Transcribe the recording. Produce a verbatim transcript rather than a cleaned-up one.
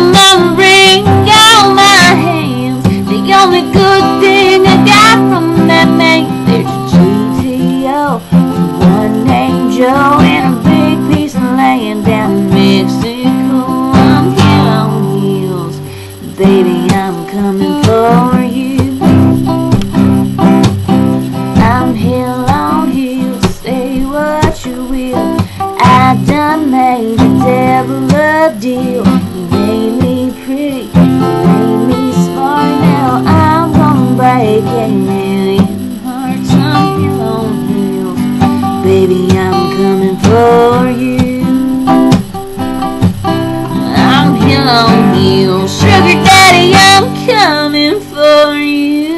my ring, all my hands. The only good thing I got from that man, there's a G T O, one named Joe, and a big piece of land down in Mexico. I'm head on heels, baby, I'm coming for you. I'm hell on heels, say what you will. I done made the devil a deal. You made me pretty, you made me smart. Now I'm gonna break a million hearts. I'm hell on heels, baby, I'm coming for you. I'm hell on heels, sugar daddy, I'm coming for you.